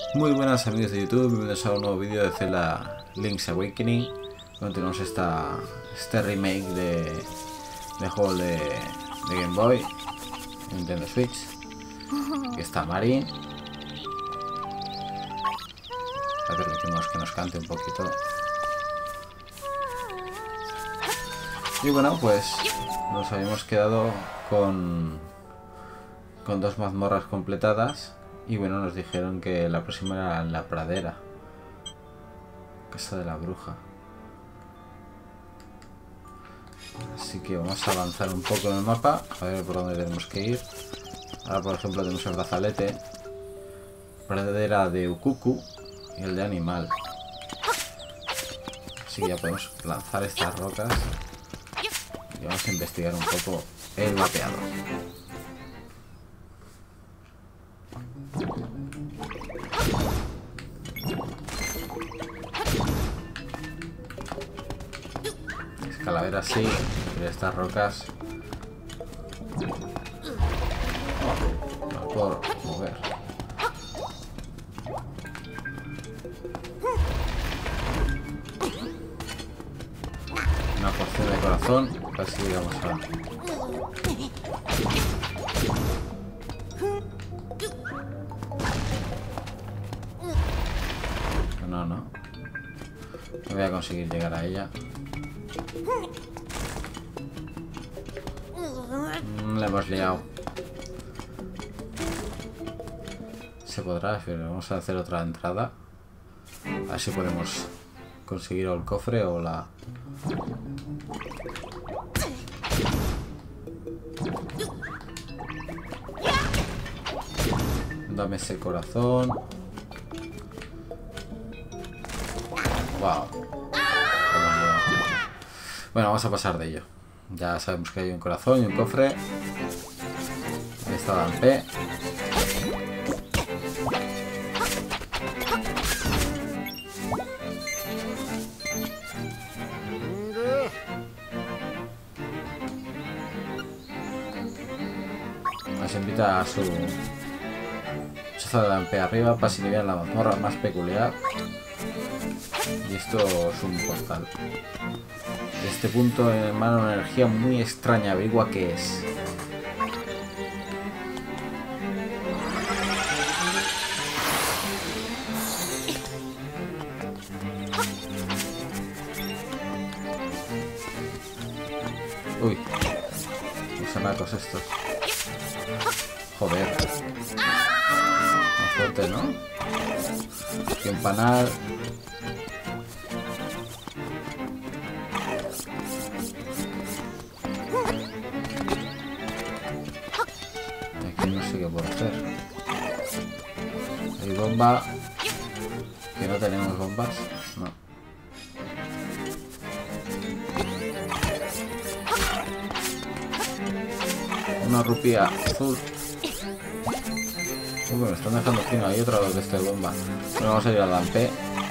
Muy buenas amigos de YouTube, bienvenidos a un nuevo vídeo de Zelda Link's Awakening. Continuamos este remake de juego de Game Boy, Nintendo Switch. Aquí está Marin. Le permitimos que nos cante un poquito. Y bueno, pues nos habíamos quedado con dos mazmorras completadas. Y bueno, nos dijeron que la próxima era la pradera. Casa de la bruja. Así que vamos a avanzar un poco en el mapa. A ver por dónde tenemos que ir. Ahora por ejemplo tenemos el brazalete. Pradera de Ukuku. Y el de animal. Así que ya podemos lanzar estas rocas. Y vamos a investigar un poco el mapeado. Calavera sí, pero estas rocas no puedo mover. Una porción de corazón, casi llegamos a... No voy a conseguir llegar a ella. La hemos liado. Se podrá, pero vamos a hacer otra entrada. A ver si podemos conseguir o el cofre o la... Dame ese corazón. Wow. Bueno, vamos a pasar de ello. Ya sabemos que hay un corazón y un cofre. Ahí está Dampé. Nos invita a su choza de Dampé arriba para si le vean la mazmorra más peculiar. Y esto es un portal. De este punto emana una energía muy extraña. Averigua qué es. Uy, los sanacos estos. Joder. Más fuerte, ¿no? Que empanar. ¿Qué puedo hacer? Hay bomba. Que no tenemos bombas. No. Una rupia azul. Uy, me están dejando fino. Hay otra de esta bomba. Bueno, vamos a ir al Dampé.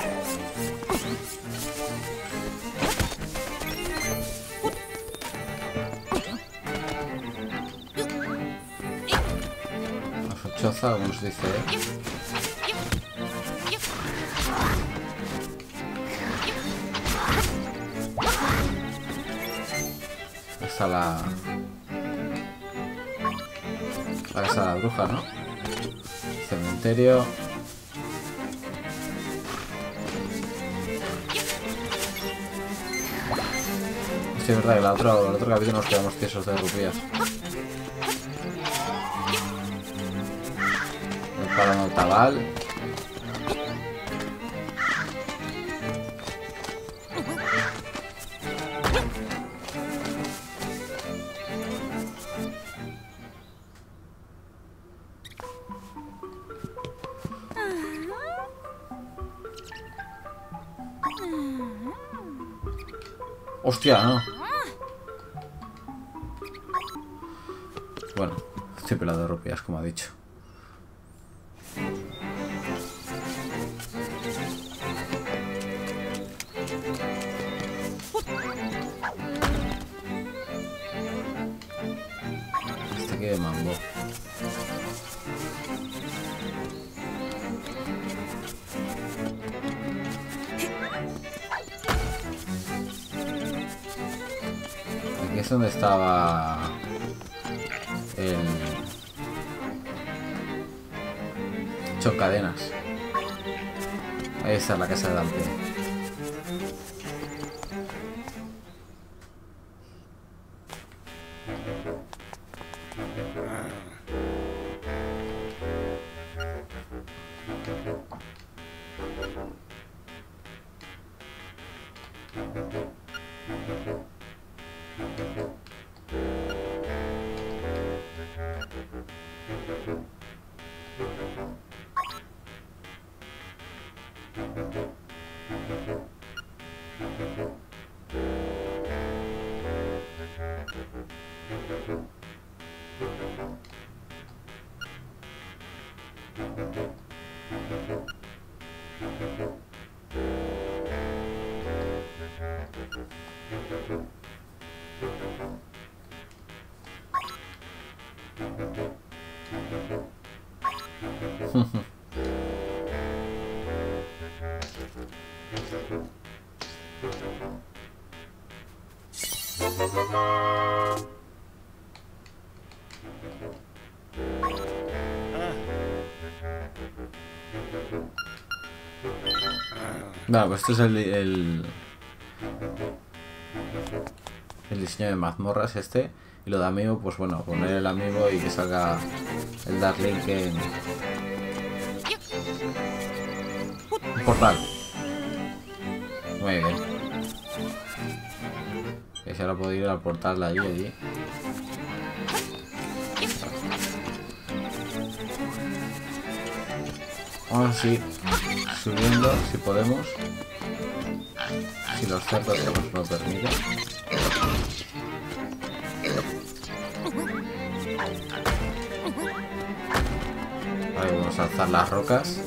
Choza, como nos dice, Esta la casa de la bruja, ¿no? Cementerio. Sí, es verdad que el otro capítulo nos quedamos tiesos de rupías. Para Notaval. Hostia, no. Bueno, estoy pelado de rupias, como ha dicho. Este que de mambo. es donde estaba el chocadenas. Ahí está la casa de Dante. Bueno, pues esto es el diseño de mazmorras este. Y lo de amiibo, pues bueno, poner el amiibo y que salga el Dark-Link en un portal. Muy bien. Que se ahora puedo ir al portal de allí. Vamos a ir subiendo si podemos. Si los cerdos nos lo permiten. Vale, vamos a alzar las rocas.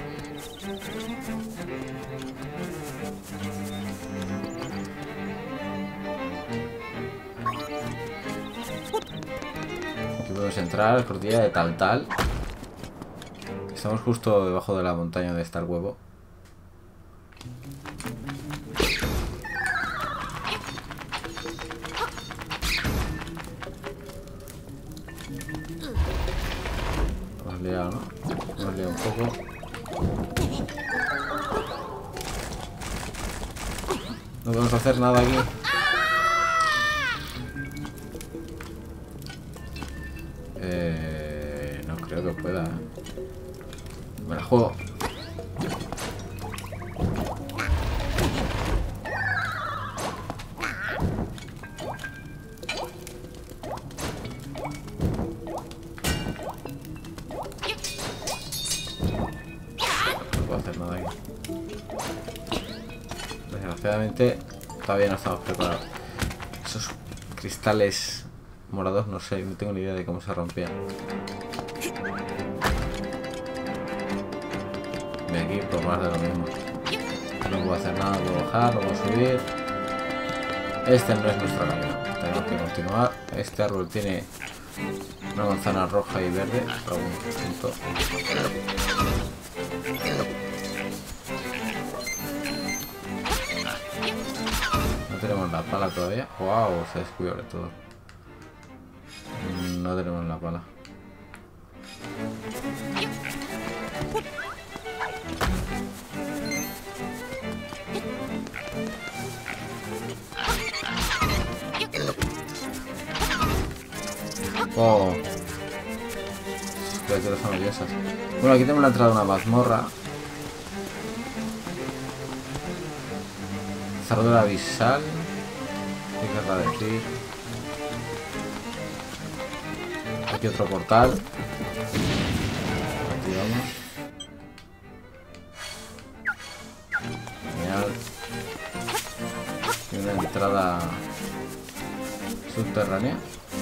Aquí podemos entrar a la cordillera de Tal. Estamos justo debajo de la montaña donde está el huevo. Hemos liado, ¿no? Hemos liado un poco. No podemos hacer nada aquí. No creo que pueda. Me la juego. No puedo hacer nada aquí. Desgraciadamente todavía no estamos preparados. Esos cristales morados no sé, no tengo ni idea de cómo se rompían. De aquí pues más de lo mismo. No puedo hacer nada, no puedo bajar, no puedo subir. Este no es nuestro camino. Tenemos que continuar. Este árbol tiene una manzana roja y verde. Por algún punto. No tenemos la pala todavía. Wow, se descubre todo. No tenemos la pala. Oh, criaturas son odiosas. Bueno, aquí tenemos la entrada de una mazmorra. Zardora abisal. ¿Qué querrá decir? Aquí otro portal. Activamos. Genial. Y una entrada subterránea.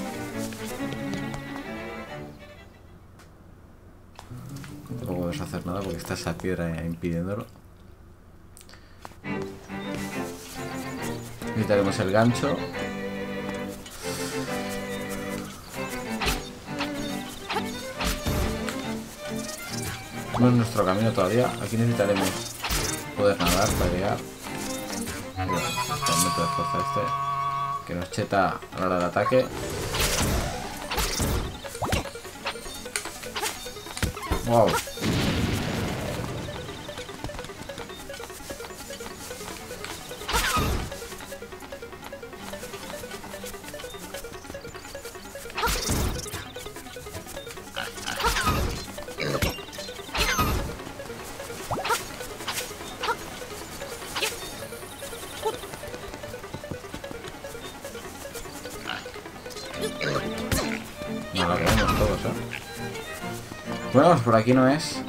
Tampoco podemos hacer nada porque está esa piedra impidiéndolo. Necesitaremos el gancho. No es nuestro camino todavía. Aquí necesitaremos poder nadar para llegar. Mira, el método de fuerza este. que nos cheta a la hora del ataque. Wow. Nos la comemos todos, Bueno, pues por aquí no es.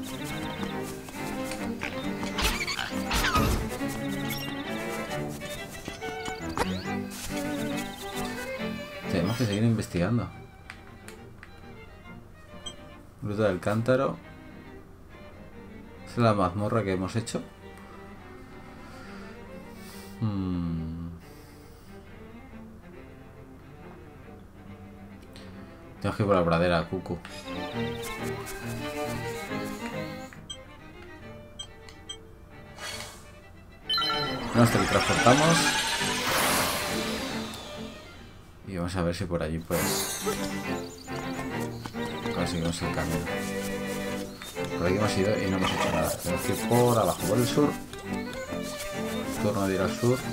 Tenemos que seguir investigando. Gruta del cántaro. ¿Es la mazmorra que hemos hecho? Tenemos que ir por la pradera, Cucu. Nos teletransportamos. Y vamos a ver si por allí pues conseguimos el camino. Por aquí hemos ido y no hemos hecho nada. Tenemos que ir por abajo, por el sur. Turno de ir al sur.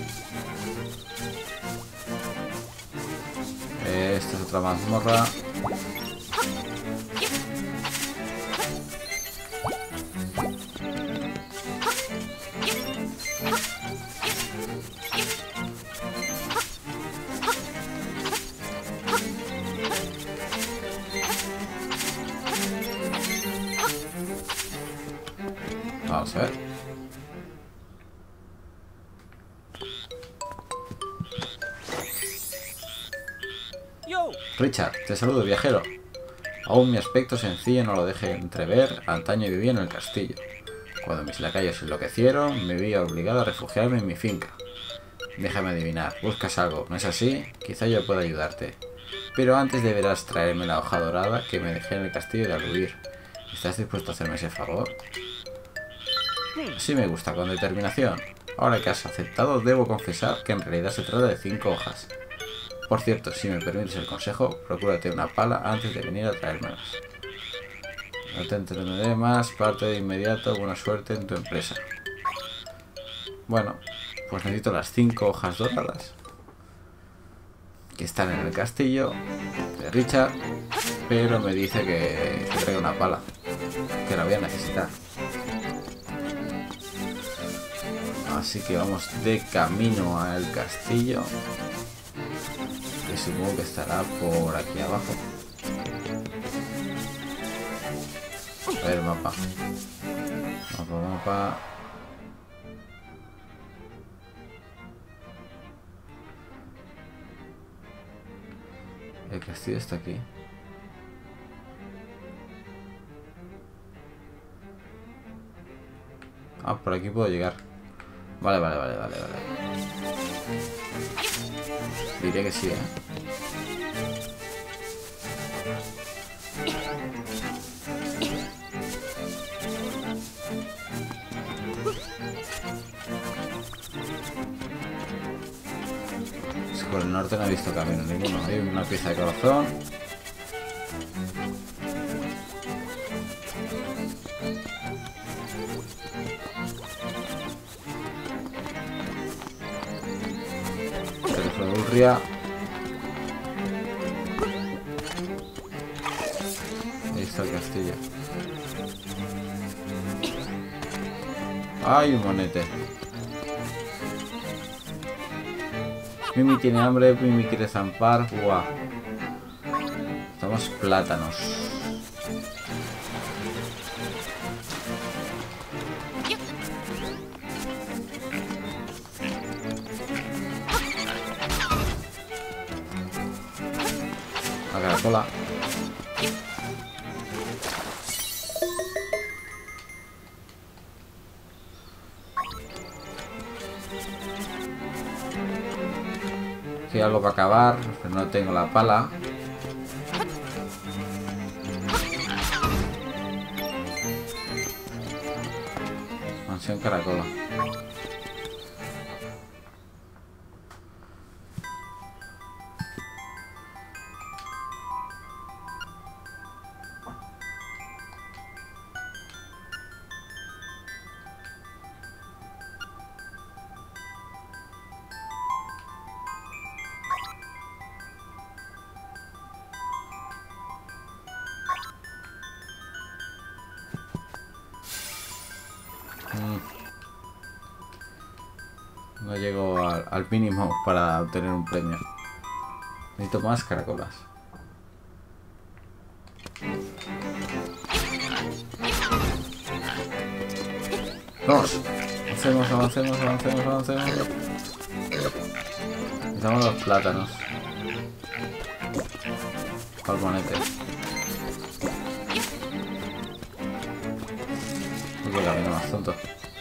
Esta es otra mazmorra. Vamos a ver. Richard, te saludo, viajero. Aún mi aspecto sencillo no lo deje entrever. Antaño vivía en el castillo. Cuando mis lacayos enloquecieron, me vi obligado a refugiarme en mi finca. Déjame adivinar, buscas algo, ¿no es así? Quizá yo pueda ayudarte. Pero antes deberás traerme la hoja dorada que me dejé en el castillo de Aludir. ¿Estás dispuesto a hacerme ese favor? Sí, me gusta, con determinación. Ahora que has aceptado, debo confesar que en realidad se trata de 5 hojas. Por cierto, si me permites el consejo, procúrate una pala antes de venir a traérmelas. No te entretendré más, parte de inmediato, buena suerte en tu empresa. Bueno, pues necesito las 5 hojas doradas que están en el castillo de Richard, pero me dice que traiga una pala, que la voy a necesitar. Así que vamos de camino al castillo, que supongo que estará por aquí abajo. A ver, mapa. Mapa. El castillo está aquí. Ah, por aquí puedo llegar. Vale. Diré que sí, Por el norte no he visto camino ninguno. Hay una pieza de corazón. Teléfono de Urria. Ahí está el castillo. ¡Ay, un monete! Mimi tiene hambre, Mimi quiere zampar. ¡Guau! Estamos plátanos. La caracola. Aquí hay algo para acabar, pero no tengo la pala. Mansión Caracola. No llego al mínimo para obtener un premio. Necesito más caracolas. ¡Vamos! Avancemos. Necesitamos los plátanos. Palmonetes. Uy, qué camino más tonto.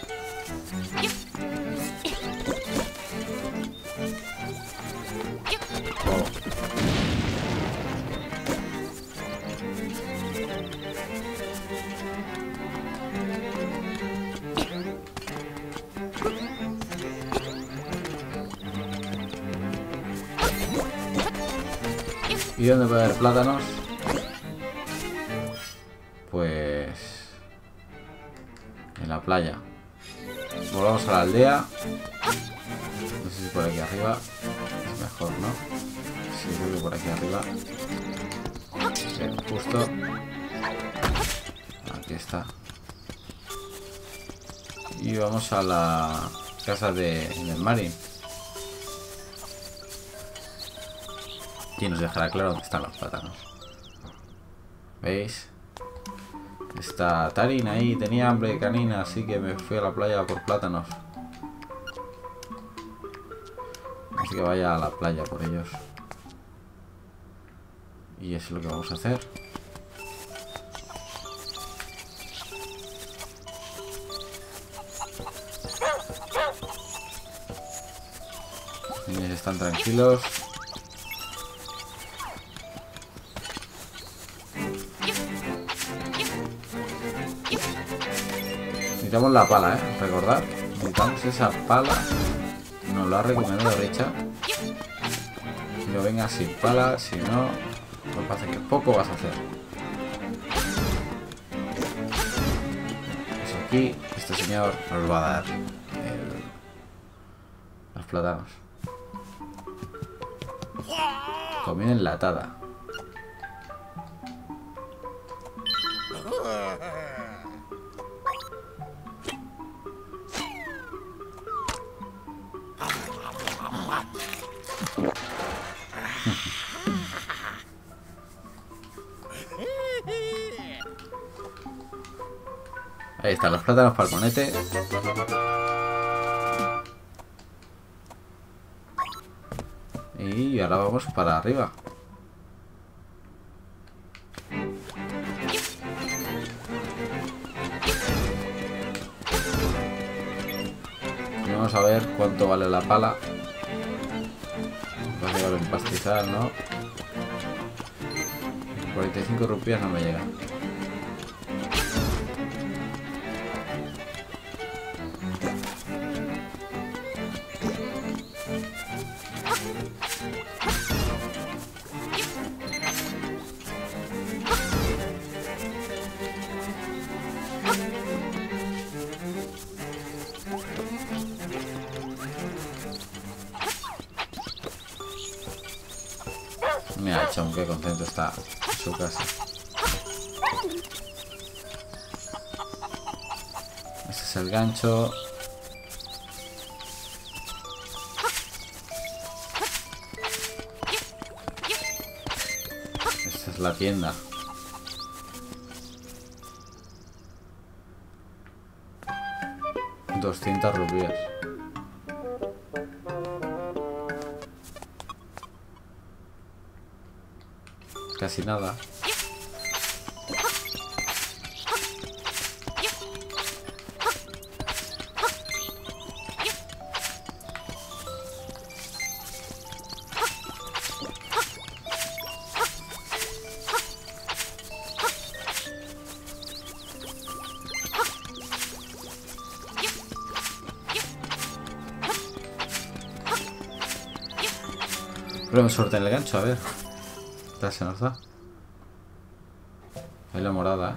¿Y dónde puede haber plátanos? Pues... en la playa. Volvamos a la aldea. No sé si por aquí arriba es mejor, ¿no? Sí, creo que por aquí arriba. Bien, justo. Aquí está. Y vamos a la casa del Marin. Y nos dejará claro dónde están los plátanos. ¿Veis? Está Tarin ahí, tenía hambre canina, así que me fui a la playa por plátanos. Así que vaya a la playa por ellos. Y eso es lo que vamos a hacer. Los niños están tranquilos. Necesitamos la pala, recordad. Necesitamos esa pala. Nos lo ha recomendado Richa. No vengas sin pala, si no, pues parece que poco vas a hacer. Pues aquí, este señor nos va a dar los plátanos. Comida enlatada. Ahí están los plátanos palmonete. Y ahora vamos para arriba. Y vamos a ver cuánto vale la pala. Va a llegar un pastizal, ¿no? 45 rupias no me llega. Mira, Chon, qué contento está en su casa. Este es el gancho. Esta es la tienda. $200. Casi nada. Prueben suerte en el gancho, a ver. Ya se nos da. Ahí la morada,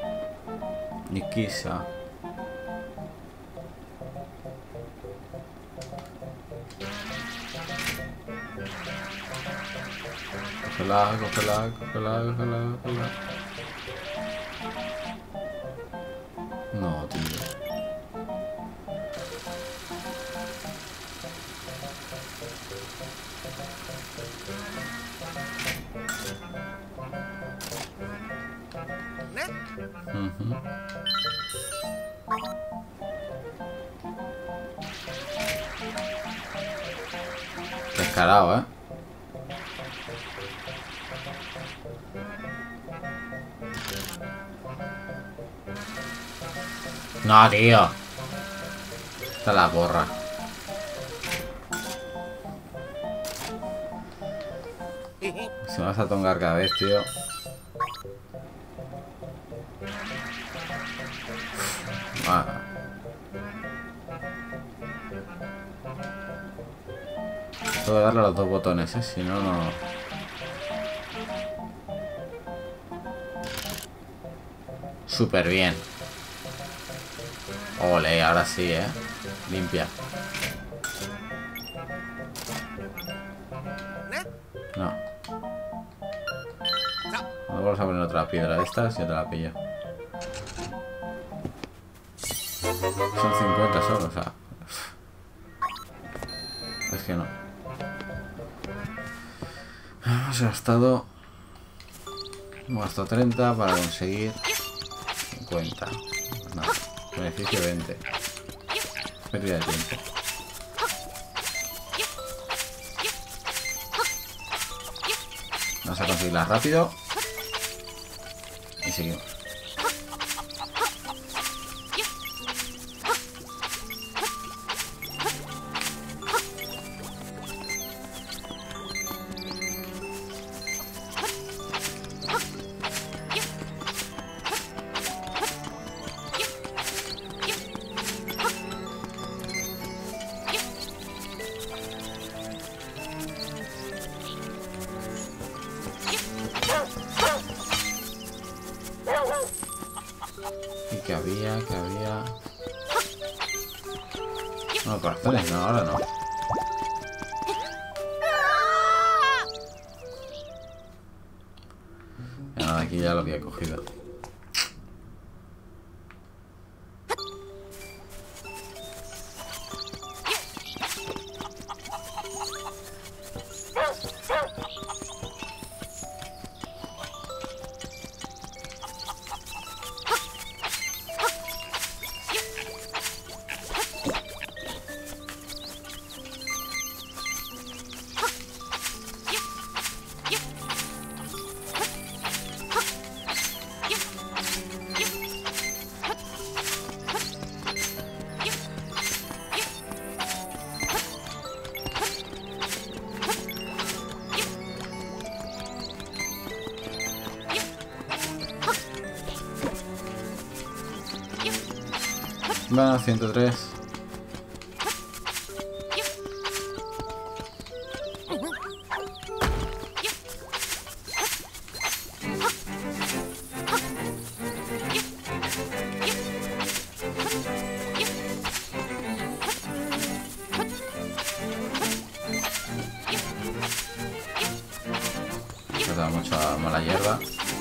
Nikisa. Cógela, cógela, cógela, cógela, cógela. No, tío. Descarado, ¿eh? No, tío. Está la borra. Si me vas a tongar cada vez, tío. Ah. Tengo que darle a los dos botones, ¿eh? Si no, no... Súper bien. Ole, ahora sí, ¿eh? Limpia. No. Vamos a poner otra piedra de estas y otra la pillo. Son 50 solo, o sea... Es que no. Hemos gastado... Hemos gastado 30 para conseguir 50. Nada. Beneficio 20. Pérdida de tiempo. Vamos a conseguirla rápido. Y seguimos. ¿Qué había? ¿Qué había? No, corazones, no, ahora no. Nada, aquí ya lo había cogido. Va, 103. Me da mucha mala hierba.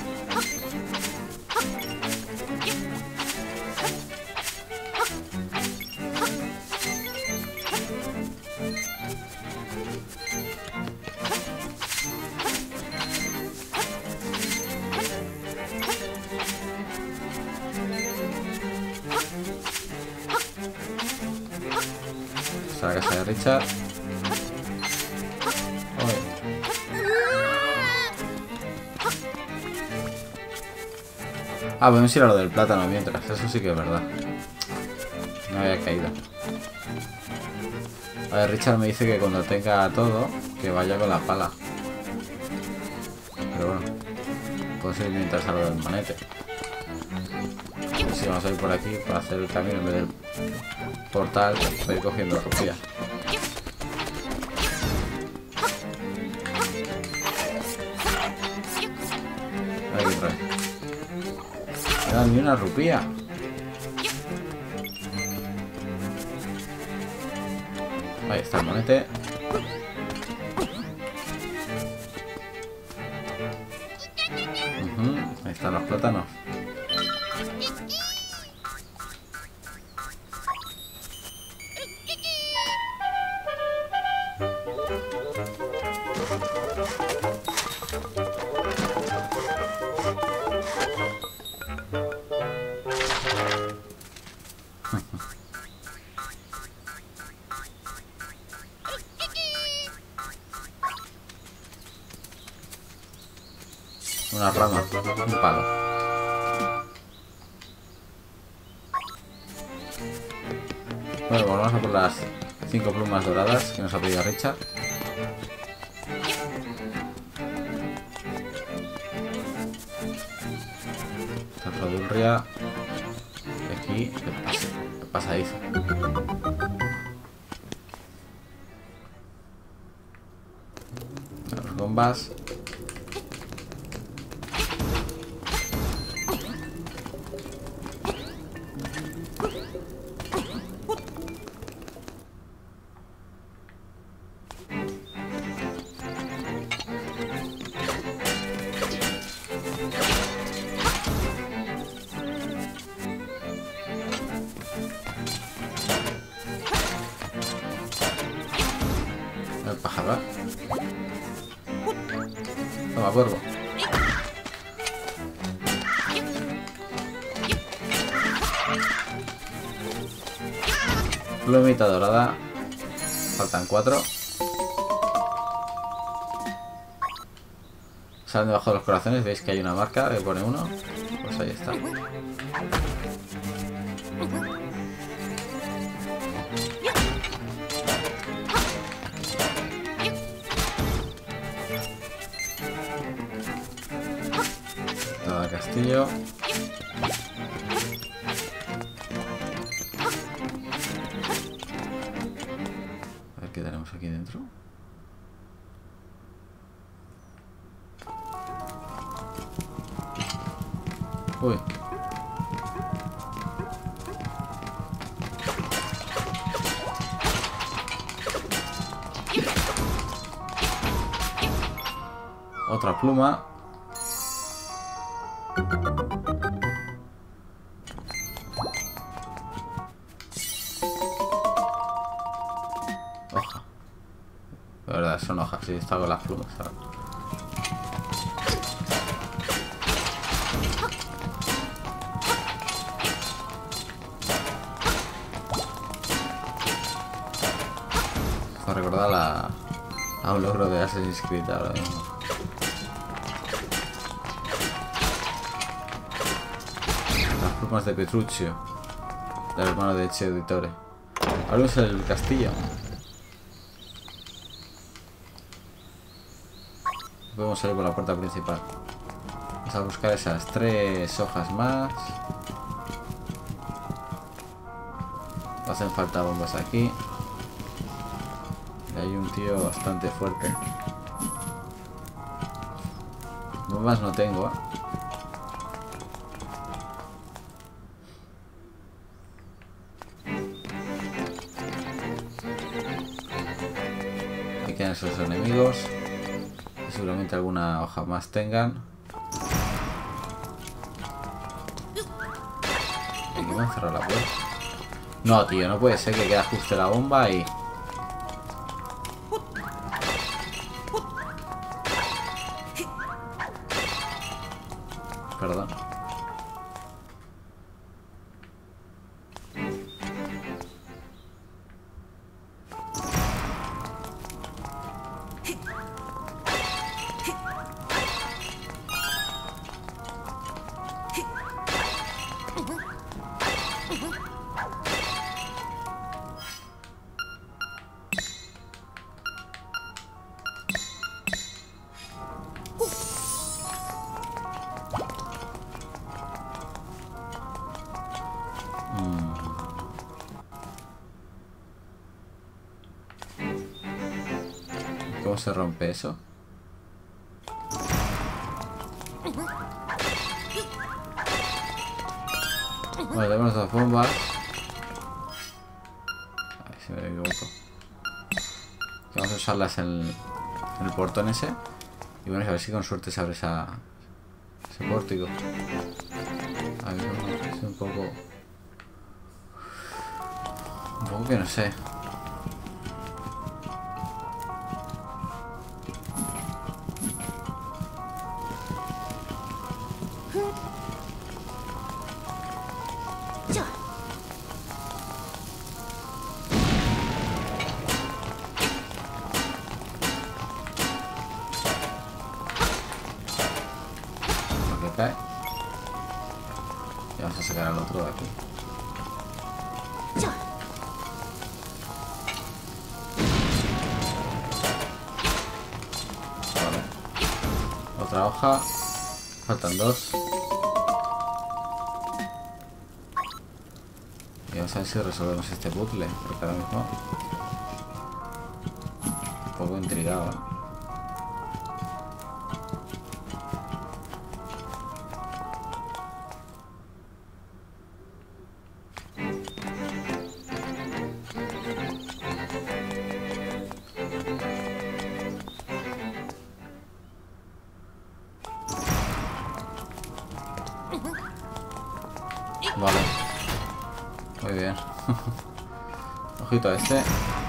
A la casa de Richard. Ah, podemos ir a lo del plátano mientras. Eso sí que es verdad. No había caído. A ver, Richard me dice que cuando tenga todo, que vaya con la pala. Pero bueno, puedo ir mientras a lo del manete. Si vamos a ir por aquí para hacer el camino en vez del portal, para ir cogiendo rupia. Aquí trae. No da ni una rupia. Ahí está el monete. están los plátanos. Una rama, un palo. Bueno, vamos a por las 5 plumas doradas que nos ha pedido Richard. Rodurria. Y aquí el pasadizo. Las bombas. El pájaro. Toma, cuervo. Plumita dorada. Faltan 4. Salen debajo de los corazones. Veis que hay una marca que pone 1. Pues ahí está. Todo el castillo. A ver qué tenemos aquí dentro. Uy. Otra pluma. Hoja. De verdad, son hojas. Sí, está con las plumas. ¿Sabes? Recordar a un logro de Assassin's Creed ahora mismo. Las plumas de Petruccio, del hermano de Ezio Auditore. Abrimos el castillo. Podemos salir por la puerta principal. Vamos a buscar esas 3 hojas más. Hacen falta bombas aquí. Hay un tío bastante fuerte. Bombas no tengo, ¿eh? Aquí quedan esos enemigos. Seguramente alguna hoja más tengan. Aquí me han cerrado la puerta. No, tío, no puede ser que quede justo la bomba y... Perdón. ¿Cómo se rompe eso? Vale, tenemos 2 bombas. A ver si me equivoco. Vamos a usarlas en el portón ese. Y bueno, a ver si con suerte se abre Ese pórtico. A ver, es un poco... Un poco que no sé. Cae. Y vamos a sacar al otro de aquí. Vale. Otra hoja. Faltan 2. Y vamos a ver si resolvemos este puzzle. Porque ahora mismo... Un poco intrigado, ¿eh? Vale. Muy bien. Ojito a este.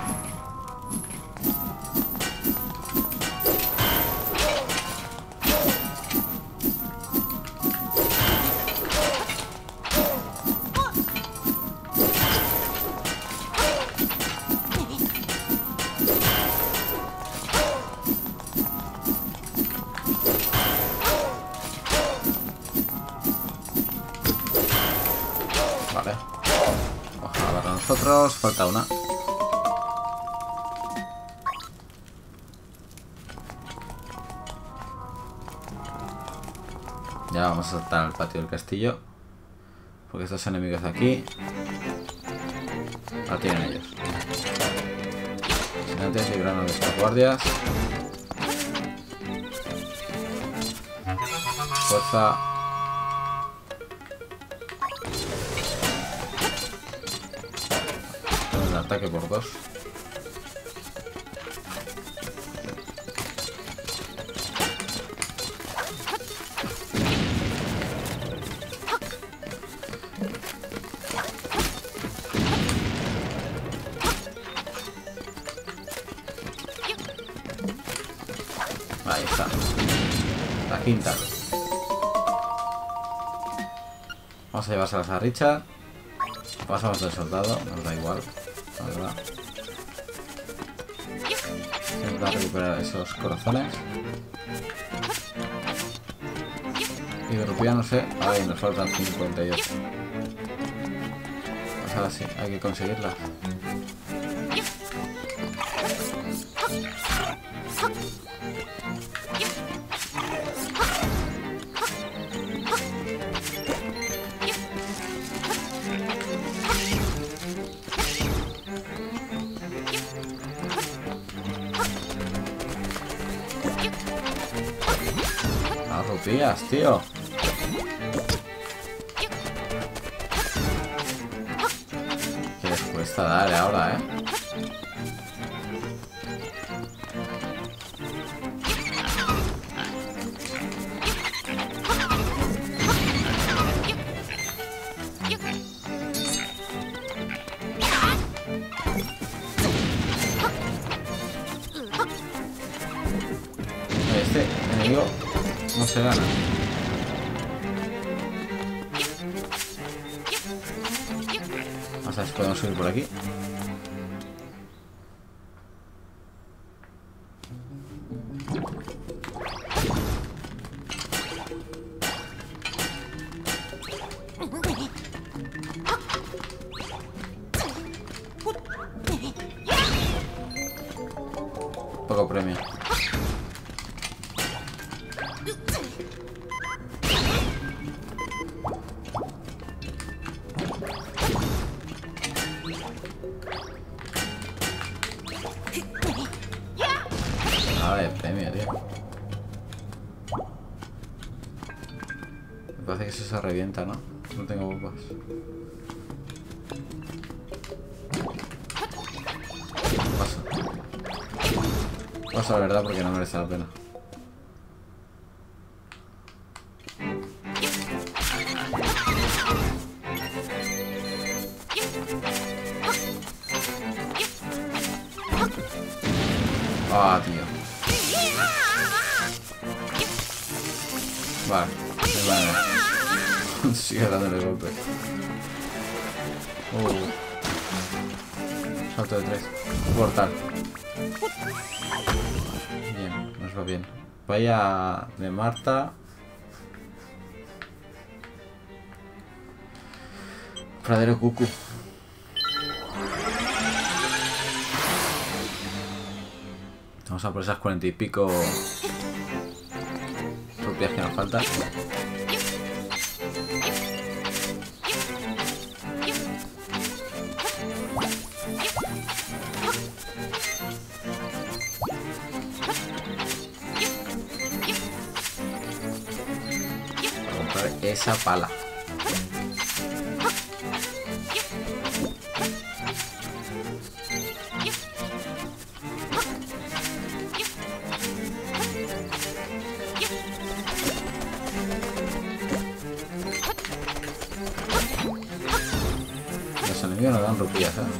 Vale. Ojalá para nosotros. Falta una. Ya vamos a saltar al patio del castillo. Porque estos enemigos de aquí la tienen ellos. Sin antes librar a nuestras guardias. Fuerza. El ataque por 2. Ahí está. La quinta. Vamos a llevárselas a Richard. Pasamos del soldado, nos da igual, la verdad. Vamos a recuperar esos corazones. Y de rupia no sé. Ay, nos faltan 58. Pues ahora sí, hay que conseguirlas. Las rupias, tío. Que les cuesta dar ahora, Este enemigo no se gana. Vamos a ver si podemos subir por aquí. Poco premio. Nada de premio, tío. Me parece que eso se revienta, ¿no? No tengo bombas. Paso. Paso la verdad porque no merece la pena. Ah, tío. Vale, vale. Sigue dándole golpe. Salto de 3. Portal. Bien, nos va bien. Vaya de Marta. Pradero Cucu. Vamos a por esas 40 y pico rupias que nos faltan. Para comprar esa pala. Los enemigos nos dan rupias, ¿eh?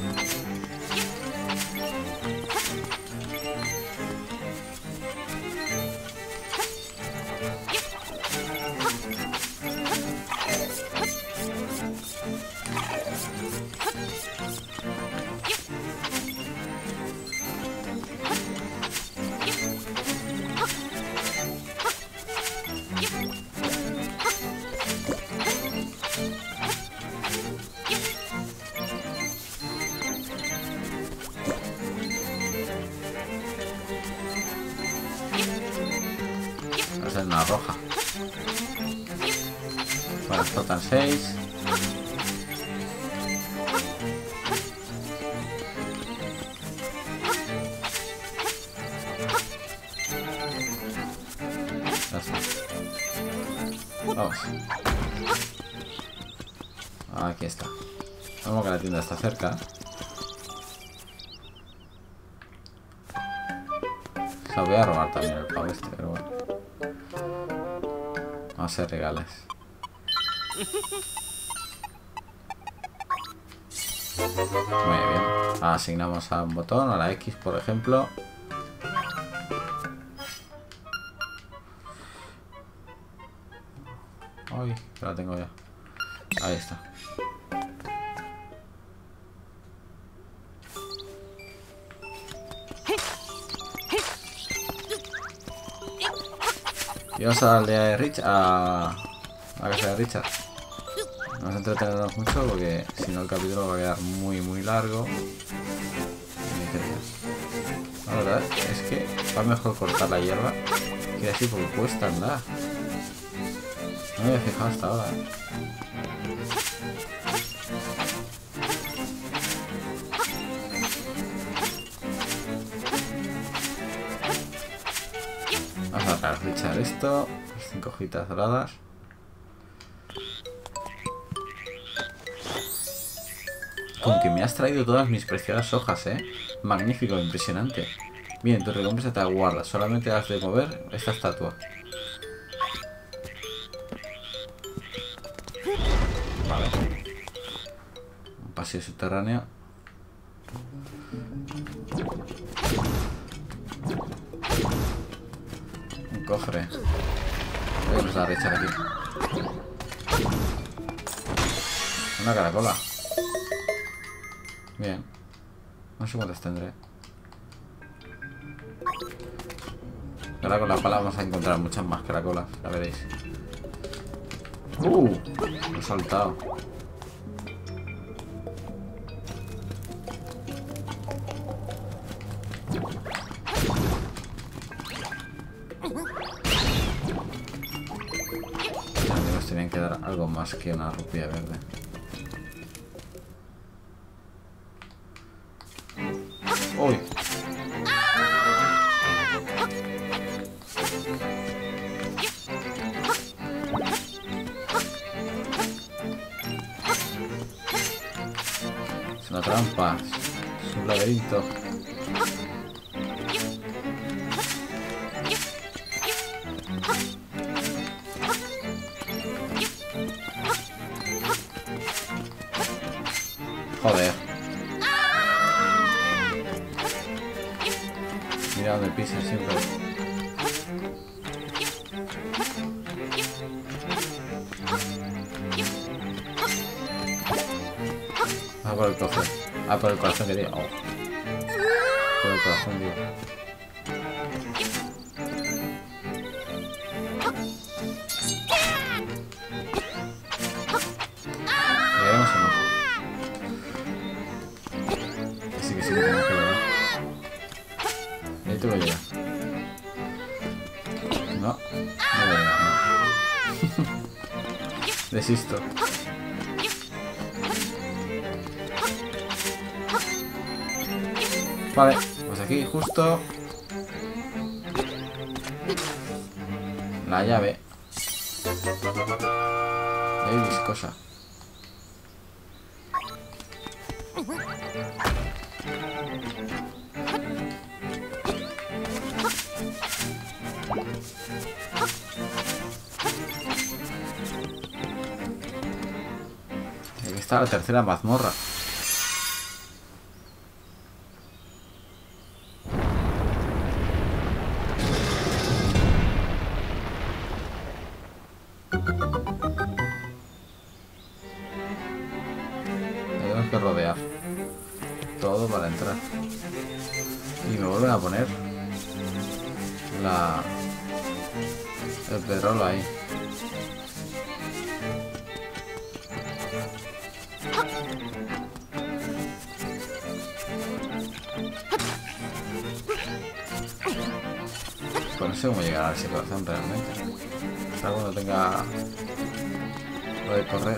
Es una roja. Bueno, faltan 6. Ya está. Vamos. Aquí está. Vamos que la tienda está cerca. Se lo voy a robar también el pavo este, pero bueno. Vamos a hacer regales. Muy bien. Asignamos a un botón, a la X por ejemplo. Ay, que la tengo ya. Ahí está. Y vamos a darle a Richard, a la casa de Richard. Vamos a entretenernos mucho porque si no el capítulo va a quedar muy largo. La verdad es que va mejor cortar la hierba que así porque cuesta andar. No me había fijado hasta ahora, ¿eh? Vamos a sacar Richard esto. 5 hojitas doradas. Con que me has traído todas mis preciadas hojas, ¿eh? Magnífico, impresionante. Bien, tu recompensa te aguarda. Solamente has de mover esta estatua. Vale. Un pasillo subterráneo. Un cofre. Vamos a Richard aquí. Una caracola. Bien. No sé cuántas tendré. Ahora con la pala vamos a encontrar muchas más caracolas. Ya veréis. Lo he saltado. Ya nos tenían que dar algo más que una rupia verde. ¡Uy! Es una trampa. Es un laberinto. Joder. Mira donde pisa siempre. Ah, por el corazón. Ah, por el corazón que digo. Oh. Por el corazón digo. ¿Llegaremos o no? Sí que tenemos que llegar. Ahí te voy a llegar. No, no voy a llegar, no. Desisto. Vale, pues aquí justo la llave. Ahí viscosa. Aquí está la tercera mazmorra. Tenemos que rodear todo para entrar. Y me vuelven a poner el pedrolo ahí. Pues no sé cómo llegar a ese corazón realmente. Hasta cuando tenga lo de correr.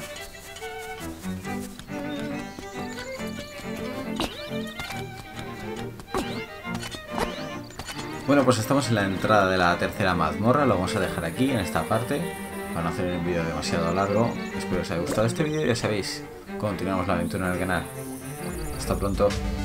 Bueno, pues estamos en la entrada de la tercera mazmorra. Lo vamos a dejar aquí, en esta parte, para no hacer un vídeo demasiado largo. Espero que os haya gustado este vídeo y ya sabéis, continuamos la aventura en el canal. Hasta pronto.